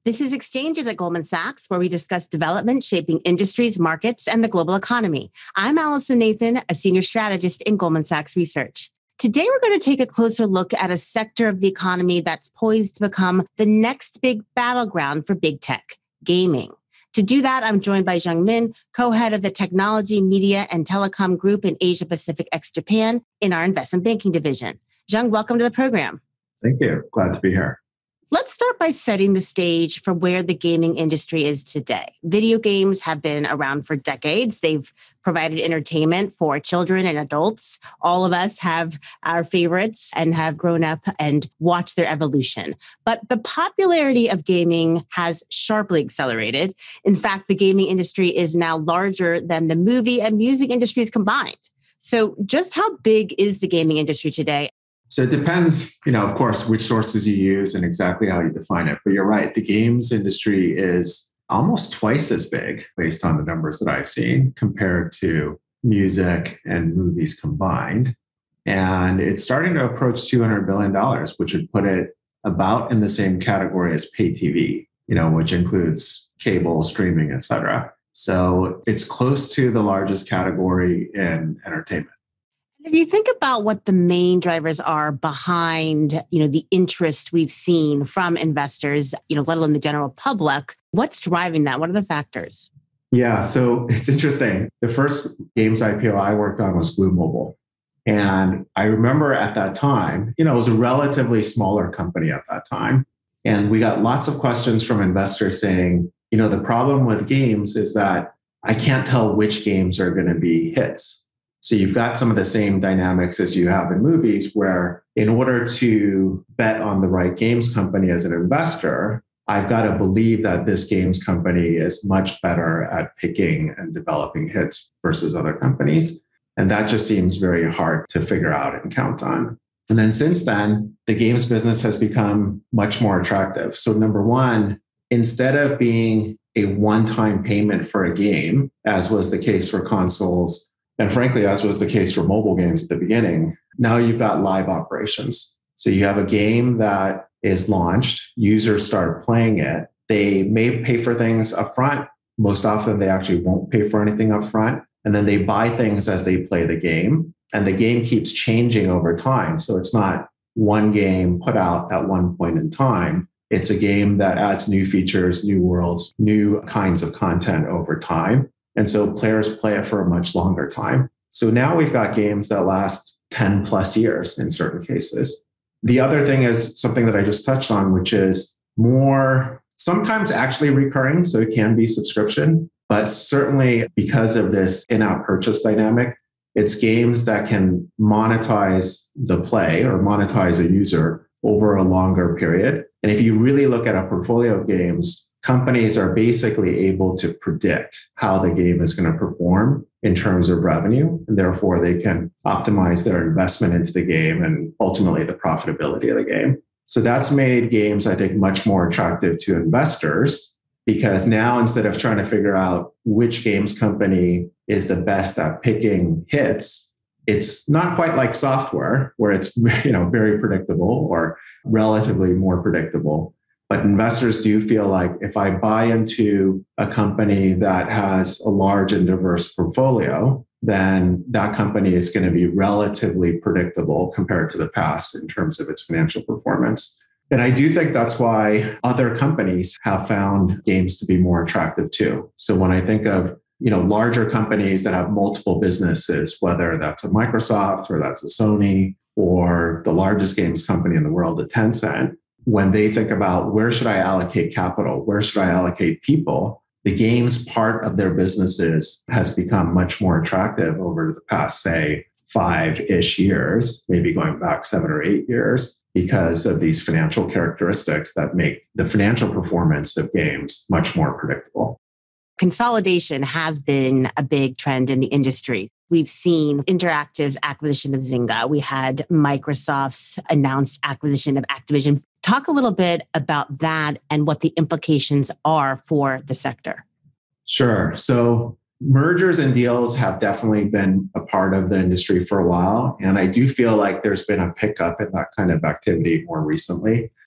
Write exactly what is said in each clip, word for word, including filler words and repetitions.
This is Exchanges at Goldman Sachs, where we discuss development shaping industries, markets, and the global economy. I'm Allison Nathan, a senior strategist in Goldman Sachs Research. Today, we're going to take a closer look at a sector of the economy that's poised to become the next big battleground for big tech, gaming. To do that, I'm joined by Jung Min, co-head of the Technology, Media, and Telecom Group in Asia Pacific ex-Japan in our investment banking division. Jung, welcome to the program. Thank you. Glad to be here. Let's start by setting the stage for where the gaming industry is today. Video games have been around for decades. They've provided entertainment for children and adults. All of us have our favorites and have grown up and watched their evolution. But the popularity of gaming has sharply accelerated. In fact, the gaming industry is now larger than the movie and music industries combined. So just how big is the gaming industry today? So it depends, you know, of course, which sources you use and exactly how you define it. But you're right, the games industry is almost twice as big based on the numbers that I've seen compared to music and movies combined. And it's starting to approach two hundred billion dollars, which would put it about in the same category as pay T V, you know, which includes cable, streaming, et cetera. So it's close to the largest category in entertainment. If you think about what the main drivers are behind, you know, the interest we've seen from investors, you know, let alone the general public, what's driving that? What are the factors? Yeah, so it's interesting. The first games I P O I worked on was Glue Mobile. And I remember at that time, you know, it was a relatively smaller company at that time. And we got lots of questions from investors saying, you know, the problem with games is that I can't tell which games are going to be hits. So you've got some of the same dynamics as you have in movies, where in order to bet on the right games company as an investor, I've got to believe that this games company is much better at picking and developing hits versus other companies. And that just seems very hard to figure out and count on. And then since then, the games business has become much more attractive. So number one, instead of being a one-time payment for a game, as was the case for consoles, and frankly, as was the case for mobile games at the beginning, now you've got live operations. So you have a game that is launched, users start playing it. They may pay for things upfront. Most often, they actually won't pay for anything upfront. And then they buy things as they play the game. And the game keeps changing over time. So it's not one game put out at one point in time. It's a game that adds new features, new worlds, new kinds of content over time. And so players play it for a much longer time. So now we've got games that last ten plus years in certain cases. The other thing is something that I just touched on, which is more sometimes actually recurring. So it can be subscription, but certainly because of this in-app purchase dynamic, it's games that can monetize the play or monetize a user over a longer period. And if you really look at a portfolio of games, companies are basically able to predict how the game is going to perform in terms of revenue, and therefore they can optimize their investment into the game and ultimately the profitability of the game. So that's made games, I think, much more attractive to investors, because now instead of trying to figure out which games company is the best at picking hits, it's not quite like software where it's, you know, very predictable or relatively more predictable. But investors do feel like if I buy into a company that has a large and diverse portfolio, then that company is going to be relatively predictable compared to the past in terms of its financial performance. And I do think that's why other companies have found games to be more attractive too. So when I think of, you know, larger companies that have multiple businesses, whether that's a Microsoft or that's a Sony or the largest games company in the world, a Tencent, when they think about where should I allocate capital, where should I allocate people, the games part of their businesses has become much more attractive over the past, say, five-ish years, maybe going back seven or eight years, because of these financial characteristics that make the financial performance of games much more predictable. Consolidation has been a big trend in the industry. We've seen Interactive's acquisition of Zynga. We had Microsoft's announced acquisition of Activision. Talk a little bit about that and what the implications are for the sector. Sure. So mergers and deals have definitely been a part of the industry for a while. And I do feel like there's been a pickup in that kind of activity more recently.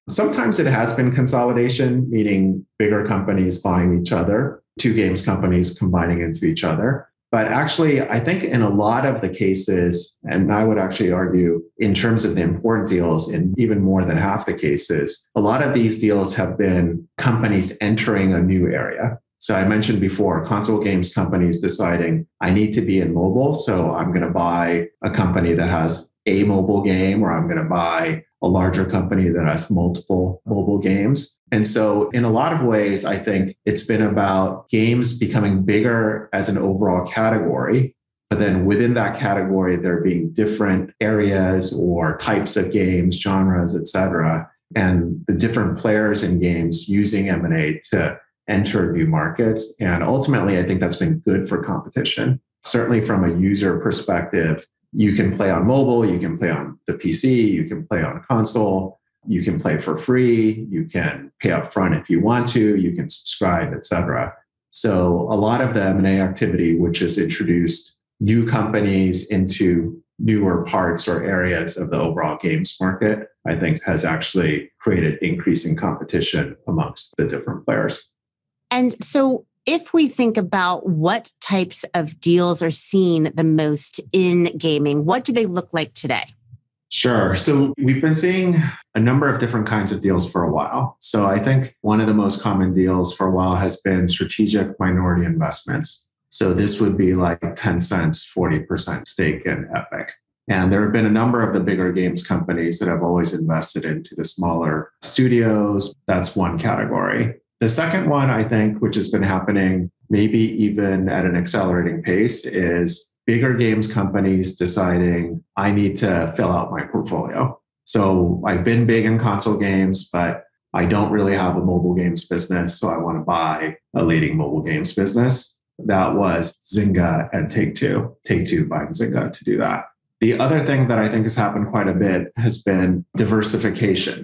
Sometimes it has been consolidation, meaning bigger companies buying each other, two games companies combining into each other. But actually, I think in a lot of the cases, and I would actually argue in terms of the important deals, in even more than half the cases, a lot of these deals have been companies entering a new area. So I mentioned before, console games companies deciding, I need to be in mobile, so I'm going to buy a company that has a mobile game, or I'm going to buy a larger company that has multiple mobile games. And so in a lot of ways, I think it's been about games becoming bigger as an overall category, but then within that category, there being different areas or types of games, genres, et cetera, and the different players in games using M and A to enter new markets. And ultimately, I think that's been good for competition. Certainly from a user perspective, you can play on mobile, you can play on the P C, you can play on console, you can play for free, you can pay up front if you want to, you can subscribe, et cetera. So a lot of the M and A activity, which has introduced new companies into newer parts or areas of the overall games market, I think has actually created increasing competition amongst the different players. And so if we think about what types of deals are seen the most in gaming, what do they look like today? Sure. So we've been seeing a number of different kinds of deals for a while. So I think one of the most common deals for a while has been strategic minority investments. So this would be like Tencent's forty percent stake in Epic. And there have been a number of the bigger games companies that have always invested into the smaller studios. That's one category. The second one, I think, which has been happening maybe even at an accelerating pace, is bigger games companies deciding, I need to fill out my portfolio. So I've been big in console games, but I don't really have a mobile games business. So I want to buy a leading mobile games business. That was Zynga and Take-Two. Take-Two buying Zynga to do that. The other thing that I think has happened quite a bit has been diversification.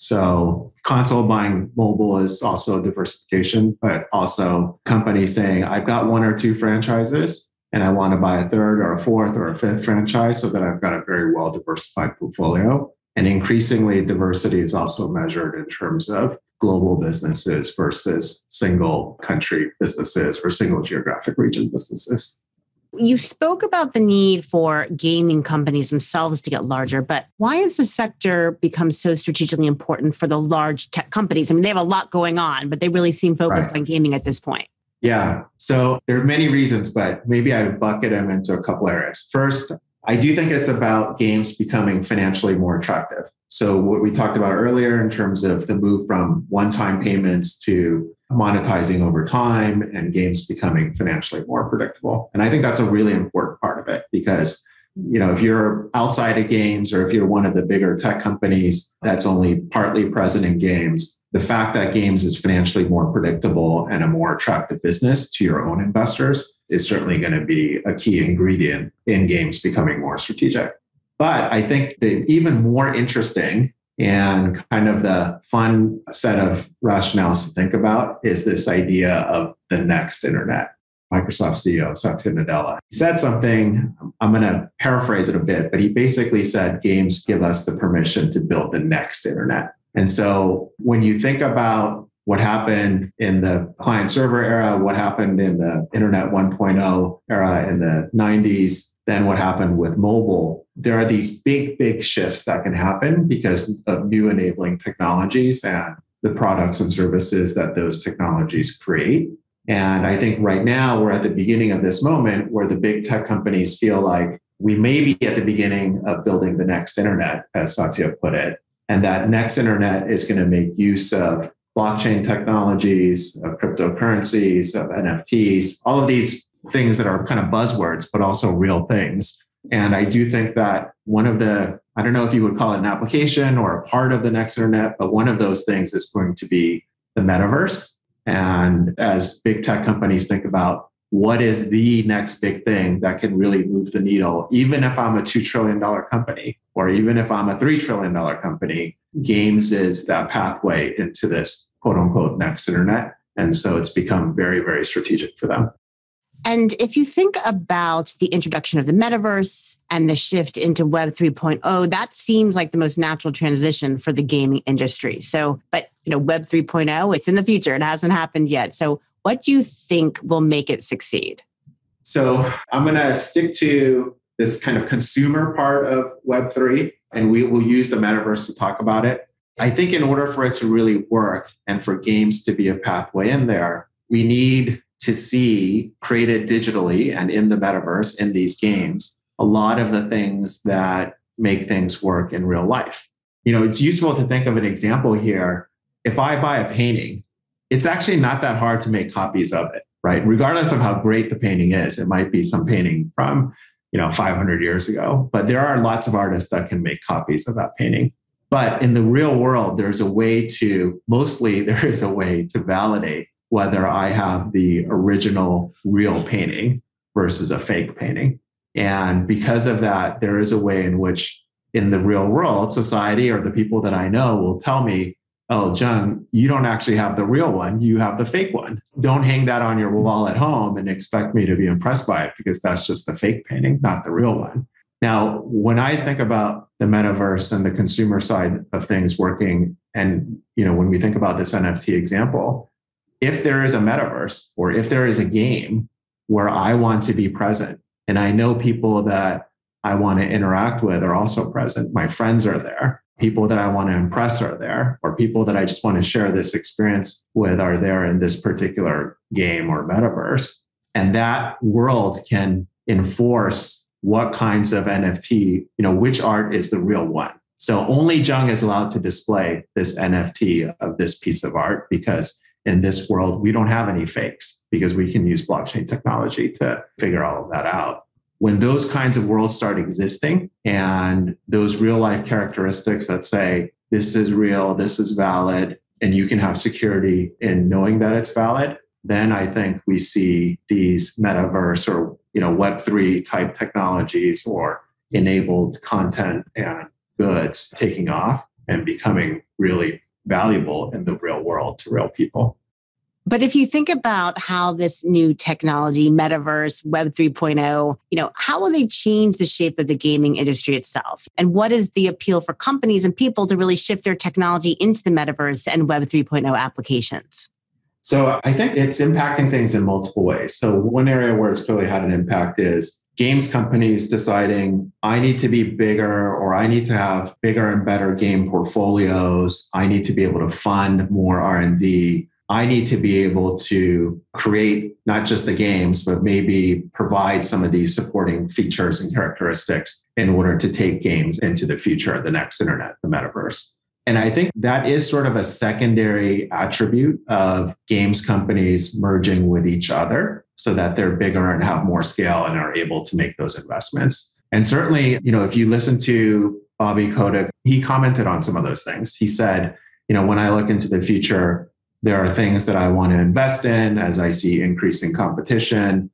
So console buying mobile is also diversification, but also companies saying, I've got one or two franchises and I want to buy a third or a fourth or a fifth franchise so that I've got a very well diversified portfolio. And increasingly, diversity is also measured in terms of global businesses versus single country businesses or single geographic region businesses. You spoke about the need for gaming companies themselves to get larger, but why has the sector become so strategically important for the large tech companies? I mean, they have a lot going on, but they really seem focused right. on gaming at this point. Yeah. So there are many reasons, but maybe I would bucket them into a couple areas. First, I do think it's about games becoming financially more attractive. So what we talked about earlier in terms of the move from one-time payments to monetizing over time and games becoming financially more predictable. And I think that's a really important part of it because, you know, if you're outside of games or if you're one of the bigger tech companies that's only partly present in games, the fact that games is financially more predictable and a more attractive business to your own investors is certainly going to be a key ingredient in games becoming more strategic. But I think the even more interesting and kind of the fun set of rationales to think about is this idea of the next internet. Microsoft C E O Satya Nadella said something, I'm going to paraphrase it a bit, but he basically said games give us the permission to build the next internet. And so when you think about what happened in the client server era, what happened in the internet one point oh era in the nineties, then what happened with mobile, there are these big, big shifts that can happen because of new enabling technologies and the products and services that those technologies create. And I think right now we're at the beginning of this moment where the big tech companies feel like we may be at the beginning of building the next internet, as Satya put it. And that next internet is going to make use of blockchain technologies, of cryptocurrencies, of N F Ts, all of these things that are kind of buzzwords, but also real things. And I do think that one of the, I don't know if you would call it an application or a part of the next internet, but one of those things is going to be the metaverse. And as big tech companies think about what is the next big thing that can really move the needle, even if I'm a two trillion dollars company, or even if I'm a three trillion dollars company, games is that pathway into this quote unquote next internet. And so it's become very, very strategic for them. And if you think about the introduction of the metaverse and the shift into Web 3.0, that seems like the most natural transition for the gaming industry. So, but you know, Web 3.0, it's in the future. It hasn't happened yet. So what do you think will make it succeed? So I'm going to stick to this kind of consumer part of Web three, and we will use the metaverse to talk about it. I think in order for it to really work and for games to be a pathway in there, we need to see created digitally and in the metaverse in these games, a lot of the things that make things work in real life. You know, it's useful to think of an example here. If I buy a painting, it's actually not that hard to make copies of it, right? Regardless of how great the painting is, it might be some painting from, you know, five hundred years ago, but there are lots of artists that can make copies of that painting. But in the real world, there's a way to, mostly there is a way to validate whether I have the original real painting versus a fake painting. And because of that, there is a way in which in the real world, society or the people that I know will tell me, oh, Jung, you don't actually have the real one. You have the fake one. Don't hang that on your wall at home and expect me to be impressed by it because that's just the fake painting, not the real one. Now, when I think about the metaverse and the consumer side of things working, and you know, when we think about this N F T example, if there is a metaverse or if there is a game where I want to be present and I know people that I want to interact with are also present, my friends are there, people that I want to impress are there, or people that I just want to share this experience with are there in this particular game or metaverse. And that world can enforce what kinds of N F T, you know, which art is the real one. So only Jung is allowed to display this N F T of this piece of art because in this world, we don't have any fakes because we can use blockchain technology to figure all of that out. When those kinds of worlds start existing and those real life characteristics that say, this is real, this is valid, and you can have security in knowing that it's valid, then I think we see these metaverse or you know Web three type technologies or enabled content and goods taking off and becoming really valuable in the real world to real people. But if you think about how this new technology, metaverse, Web 3.0, you know, how will they change the shape of the gaming industry itself? And what is the appeal for companies and people to really shift their technology into the metaverse and Web 3.0 applications? So I think it's impacting things in multiple ways. So one area where it's clearly had an impact is games companies deciding I need to be bigger or I need to have bigger and better game portfolios. I need to be able to fund more R and D. I need to be able to create not just the games, but maybe provide some of these supporting features and characteristics in order to take games into the future, the next internet, the metaverse. And I think that is sort of a secondary attribute of games companies merging with each other so that they're bigger and have more scale and are able to make those investments. And certainly, you know, if you listen to Bobby Kotick, he commented on some of those things. He said, you know, when I look into the future, there are things that I want to invest in as I see increasing competition.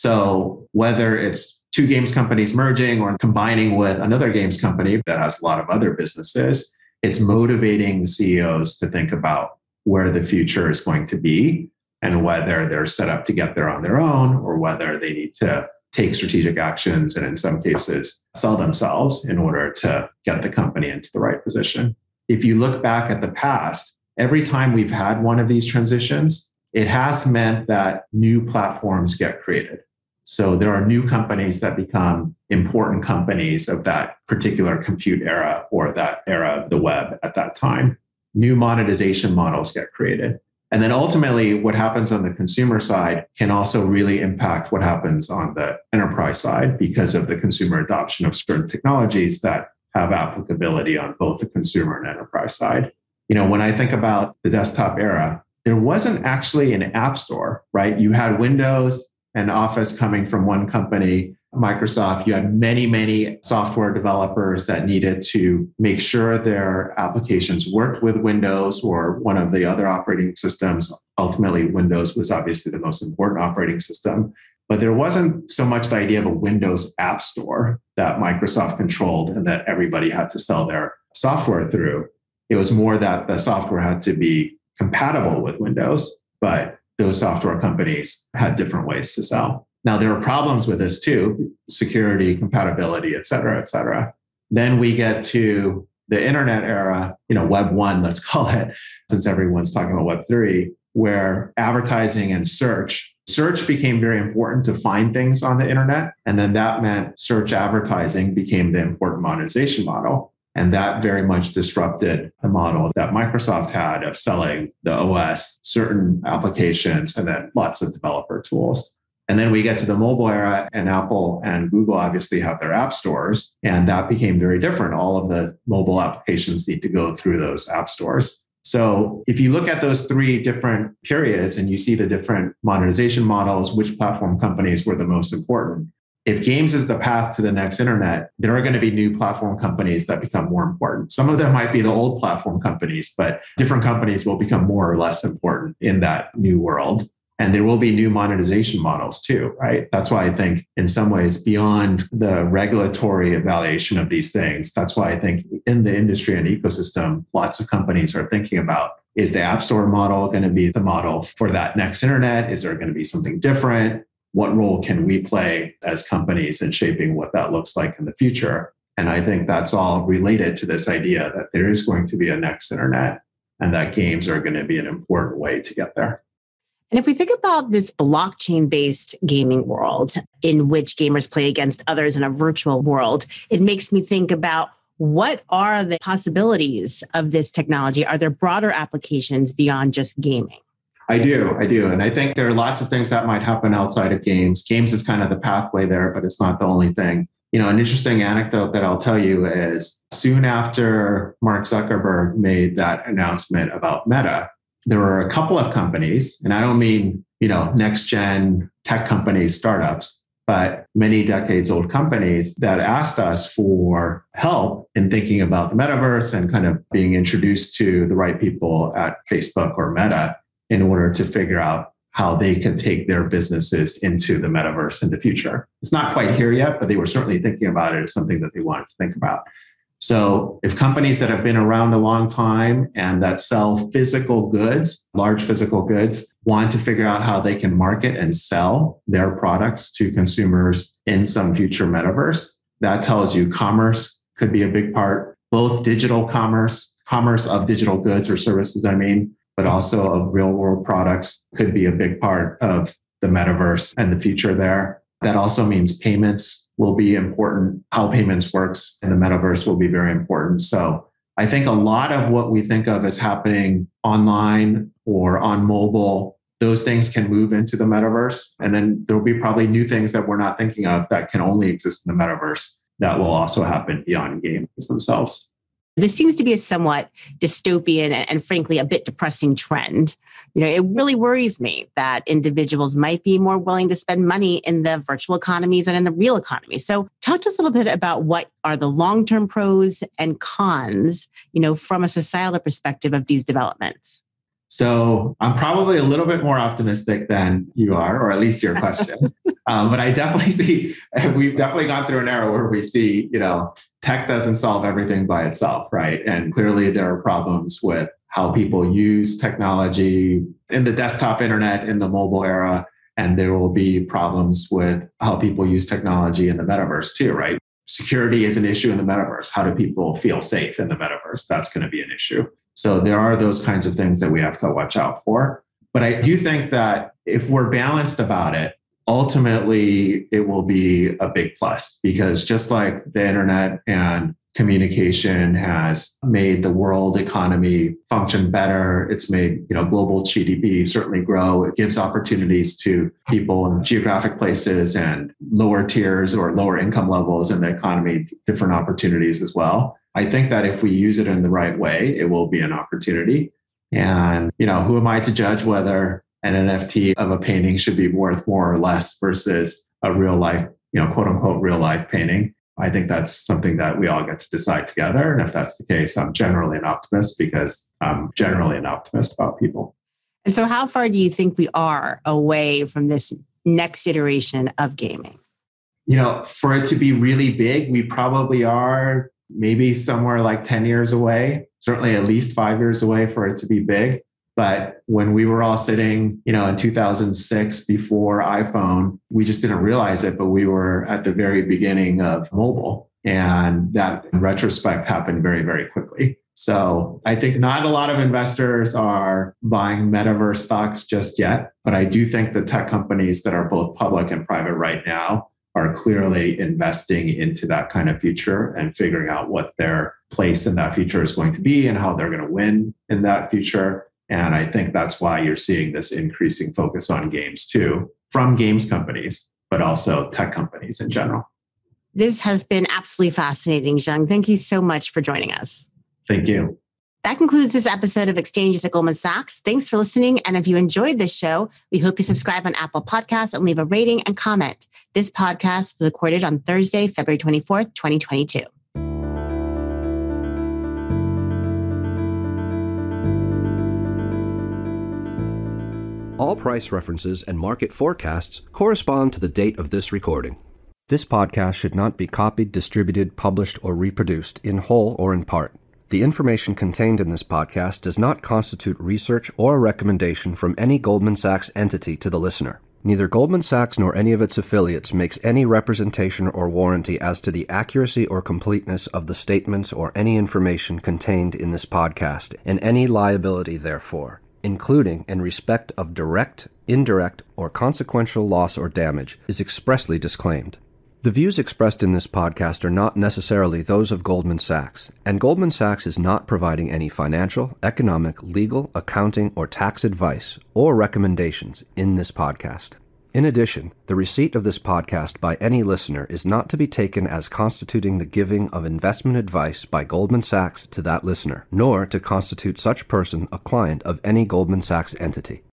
So whether it's two games companies merging or combining with another games company that has a lot of other businesses, it's motivating C E Os to think about where the future is going to be and whether they're set up to get there on their own or whether they need to take strategic actions and in some cases sell themselves in order to get the company into the right position. If you look back at the past, every time we've had one of these transitions, it has meant that new platforms get created. So there are new companies that become important companies of that particular compute era or that era of the web at that time. New monetization models get created. And then ultimately, what happens on the consumer side can also really impact what happens on the enterprise side because of the consumer adoption of certain technologies that have applicability on both the consumer and enterprise side. You know, when I think about the desktop era, there wasn't actually an app store, right? You had Windows and Office coming from one company, Microsoft. You had many, many software developers that needed to make sure their applications worked with Windows or one of the other operating systems. Ultimately, Windows was obviously the most important operating system. But there wasn't so much the idea of a Windows app store that Microsoft controlled and that everybody had to sell their software through. It was more that the software had to be compatible with Windows, but those software companies had different ways to sell. Now, there are problems with this too, security, compatibility, et cetera, et cetera. Then we get to the internet era, you know, Web one, let's call it, since everyone's talking about Web three, where advertising and search, search became very important to find things on the internet. And then that meant search advertising became the important monetization model. And that very much disrupted the model that Microsoft had of selling the O S, certain applications, and then lots of developer tools. And then we get to the mobile era, and Apple and Google obviously have their app stores. And that became very different. All of the mobile applications need to go through those app stores. So if you look at those three different periods and you see the different monetization models, which platform companies were the most important, if games is the path to the next internet, there are going to be new platform companies that become more important. Some of them might be the old platform companies, but different companies will become more or less important in that new world. And there will be new monetization models too, right? That's why I think in some ways beyond the regulatory evaluation of these things, that's why I think in the industry and ecosystem, lots of companies are thinking about, is the App Store model going to be the model for that next internet? Is there going to be something different? What role can we play as companies in shaping what that looks like in the future? And I think that's all related to this idea that there is going to be a next internet and that games are going to be an important way to get there. And if we think about this blockchain-based gaming world in which gamers play against others in a virtual world, it makes me think about what are the possibilities of this technology? Are there broader applications beyond just gaming? I do, I do. And I think there are lots of things that might happen outside of games. Games is kind of the pathway there, but it's not the only thing. You know, an interesting anecdote that I'll tell you is soon after Mark Zuckerberg made that announcement about Meta, there were a couple of companies, and I don't mean, you know, next gen tech companies, startups, but many decades old companies that asked us for help in thinking about the metaverse and kind of being introduced to the right people at Facebook or Meta in order to figure out how they can take their businesses into the metaverse in the future. It's not quite here yet, but they were certainly thinking about it as something that they wanted to think about. So if companies that have been around a long time and that sell physical goods, large physical goods, want to figure out how they can market and sell their products to consumers in some future metaverse, that tells you commerce could be a big part, both digital commerce, commerce of digital goods or services, I mean, but also of real world products could be a big part of the metaverse and the future there. That also means payments will be important. How payments works in the metaverse will be very important. So I think a lot of what we think of as happening online or on mobile, those things can move into the metaverse. And then there'll be probably new things that we're not thinking of that can only exist in the metaverse that will also happen beyond games themselves. This seems to be a somewhat dystopian and, and frankly, a bit depressing trend. You know, it really worries me that individuals might be more willing to spend money in the virtual economies and in the real economy. So talk to us a little bit about what are the long-term pros and cons, you know, from a societal perspective of these developments. So I'm probably a little bit more optimistic than you are, or at least your question. um, but I definitely see, we've definitely gone through an era where we see, you know, tech doesn't solve everything by itself, right? And clearly there are problems with how people use technology in the desktop internet, in the mobile era. And there will be problems with how people use technology in the metaverse too, right? Security is an issue in the metaverse. How do people feel safe in the metaverse? That's going to be an issue. So there are those kinds of things that we have to watch out for. But I do think that if we're balanced about it, ultimately it will be a big plus, because just like the internet and communication has made the world economy function better, it's made, you know, global G D P certainly grow. It gives opportunities to people in geographic places and lower tiers or lower income levels in the economy, different opportunities as well. I think that if we use it in the right way, it will be an opportunity. And, you know, who am I to judge whether an N F T of a painting should be worth more or less versus a real life, you know, quote unquote, real life painting? I think that's something that we all get to decide together. And if that's the case, I'm generally an optimist because I'm generally an optimist about people. And so how far do you think we are away from this next iteration of gaming? You know, for it to be really big, we probably are maybe somewhere like ten years away, certainly at least five years away for it to be big. But when we were all sitting, you know, in two thousand six before iPhone, we just didn't realize it, but we were at the very beginning of mobile. And that in retrospect happened very, very quickly. So I think not a lot of investors are buying metaverse stocks just yet, but I do think the tech companies that are both public and private right now are clearly investing into that kind of future and figuring out what their place in that future is going to be and how they're going to win in that future. And I think that's why you're seeing this increasing focus on games too, from games companies, but also tech companies in general. This has been absolutely fascinating, Jung. Thank you so much for joining us. Thank you. That concludes this episode of Exchanges at Goldman Sachs. Thanks for listening. And if you enjoyed this show, we hope you subscribe on Apple Podcasts and leave a rating and comment. This podcast was recorded on Thursday, February twenty-fourth, twenty twenty-two. All price references and market forecasts correspond to the date of this recording. This podcast should not be copied, distributed, published, or reproduced in whole or in part. The information contained in this podcast does not constitute research or a recommendation from any Goldman Sachs entity to the listener. Neither Goldman Sachs nor any of its affiliates makes any representation or warranty as to the accuracy or completeness of the statements or any information contained in this podcast, and any liability therefor, including in respect of direct, indirect, or consequential loss or damage, is expressly disclaimed. The views expressed in this podcast are not necessarily those of Goldman Sachs, and Goldman Sachs is not providing any financial, economic, legal, accounting, or tax advice or recommendations in this podcast. In addition, the receipt of this podcast by any listener is not to be taken as constituting the giving of investment advice by Goldman Sachs to that listener, nor to constitute such person a client of any Goldman Sachs entity.